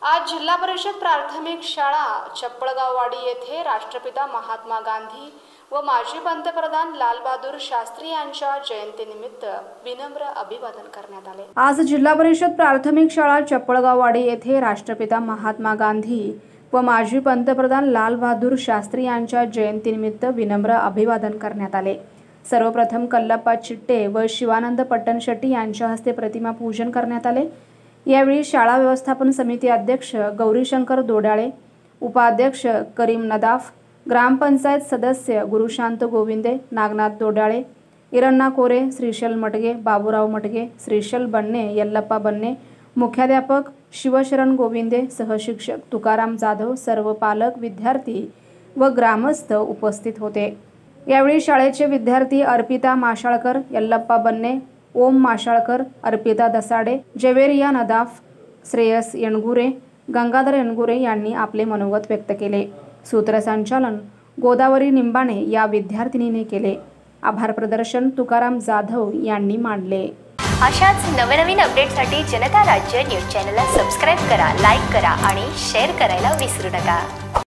आज जिल्हा परिषद प्राथमिक शाळा चप्पळगाववाडी येथे राष्ट्रपिता महात्मा गांधी व माजी पंतप्रधान लालबहादूर शास्त्री यांच्या जयंतीनिमित्त विनम्र अभिवादन करण्यात आले। आज जिल्हा परिषद प्राथमिक शाळा चप्पळगाववाडी येथे राष्ट्रपिता महात्मा गांधी व माजी पंतप्रधान लालबहादूर शास्त्री यांच्या जयंतीनिमित्त विनम्र अभिवादन करण्यात आले। सर्वप्रथम कल्लप्पा चिट्टे व शिवानंद पट्टणशेट्टी यांच्या हस्ते प्रतिमा पूजन करण्यात आले। यावेळी शाळा व्यवस्थापन समिती अध्यक्ष गौरीशंकर दोडाळे, उपाध्यक्ष करीम नदाफ, ग्रामपंचायत सदस्य गुरुशांत गोविंदे, नागनाथ दोडाळे, इरण्णा कोरे, श्रीशल मटगे, बाबूराव मटगे, श्रीशल बन्ने, यल्लप्पा बन्ने, मुख्याध्यापक शिवशरण गोविंदे, सहशिक्षक तुकाराम जाधव, सर्व पालक, विद्यार्थी व ग्रामस्थ उपस्थित होते। यावेळी शाळेचे विद्यार्थी अर्पिता माशाळकर, यल्लप्पा बन्ने, ओम माशाळकर, अर्पिता दसाडे, जवेरिया नदाफ, श्रेयस यणगुरे, गंगाधर यणगुरे यांनी आपले मनोगत व्यक्त केले। सूत्रसंचालन गोदावरी निंबाणे या विद्यार्थिनीने केले। आभार प्रदर्शन तुकाराम जाधव यांनी मांडले। अशाच नवनवीन अपडेटसाठी जनता राज्य न्यूज चॅनलला सबस्क्राइब करा, लाईक करा आणि शेअर करायला विसरू नका।